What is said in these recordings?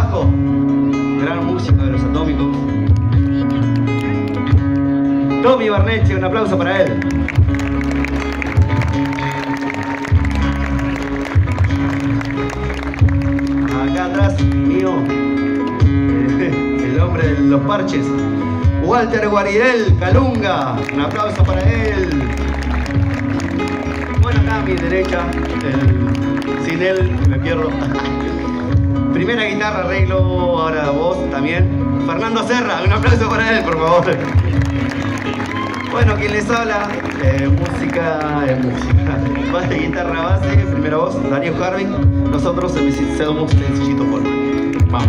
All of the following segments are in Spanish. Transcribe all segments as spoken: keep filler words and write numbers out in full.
bajo, gran músico de Los Atómicos. Tommy Barneche, un aplauso para él. Acá atrás mío, el hombre de los parches, Walter Guaridel, Calunga, un aplauso para él. Bueno, acá a mi derecha, el, sin él me pierdo. Primera guitarra, arreglo, ahora voz también. Fernando Serra, un aplauso para él, por favor. Bueno, quien les habla, eh, música, eh, música. Base, guitarra base, primera voz, Darío Harvin. Nosotros somos Sencillito Polvo. Vamos.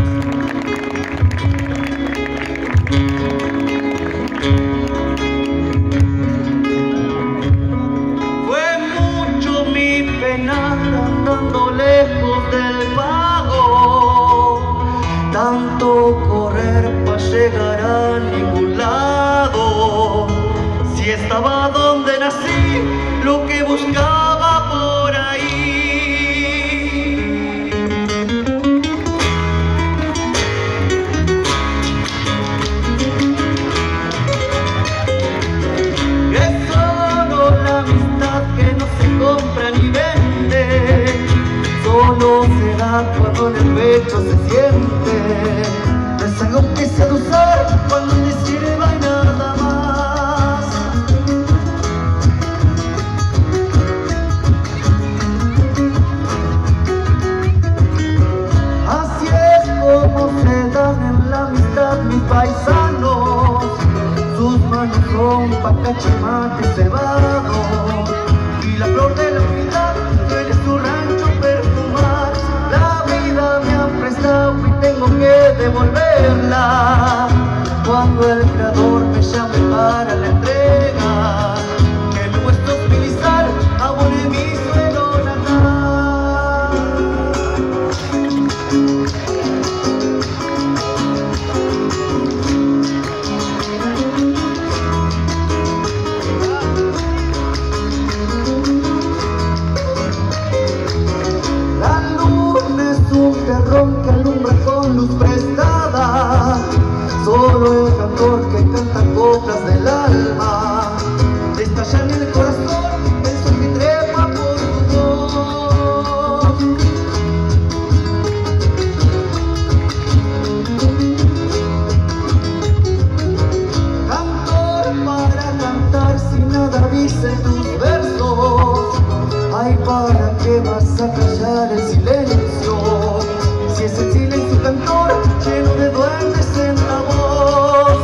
Andando lejos del pago, tanto correr para llegar a ningún lado. Si estaba donde nací, lo que buscaba por ahí. Es solo la amistad que no se compra ni vende, solo se da cuando en el pecho se siente. No es algo que se ha de usar cuando te sirva y nada más. Así es como se dan en la amistad mis paisanos. Sus manos son pa' cachemate cebado, y la flor de la unidad duele su rancho perfumar. La vida me ha prestado y tengo que devolverla cuando el creador me llame para la entrega. Que me he puesto a utilizar amor en mi suelo natal. Un terrón que alumbra con luz prestada, solo el cantor que canta coplas del alma, estalla en el corazón el sol que trepa por tu voz. Cantor para cantar sin nada dicen tus versos. Ay, ¿para qué vas a callar el silencio? Si es el silencio cantor lleno de duendes en la voz.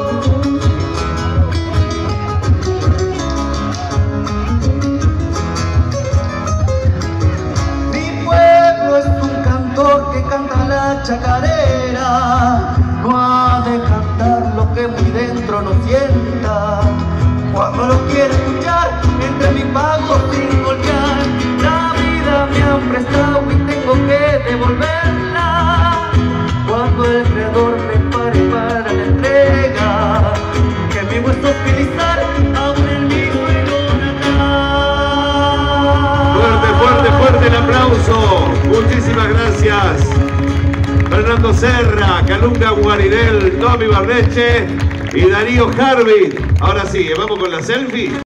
Mi pueblo es un cantor que canta la chacarera. No ha de cantar lo que muy dentro no sienta. Cuando lo quiere escuchar, entre mi pago sin golpear. La vida me ha prestado y tengo que devolverla cuando el creador me pare para la entrega. Que me gusta utilizar aún en mi suelo natal. Fuerte, fuerte, fuerte el aplauso. Muchísimas gracias. Fernando Serra, Calunga Guaridel, Tommy Barneche y Darío Harvin. Ahora sí, vamos con la selfie.